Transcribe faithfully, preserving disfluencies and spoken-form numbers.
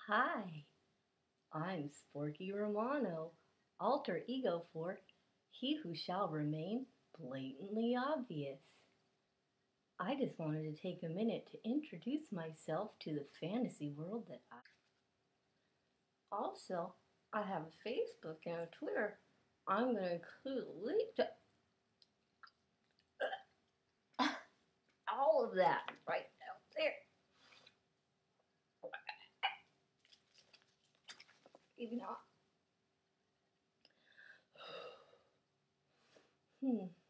Hi, I'm Sporky Romano, alter ego for He Who Shall Remain Blatantly Obvious. I just wanted to take a minute to introduce myself to the fantasy world that I. Also, I have a Facebook and a Twitter. I'm going to include a link to all of that right out there. Maybe not. Hmm.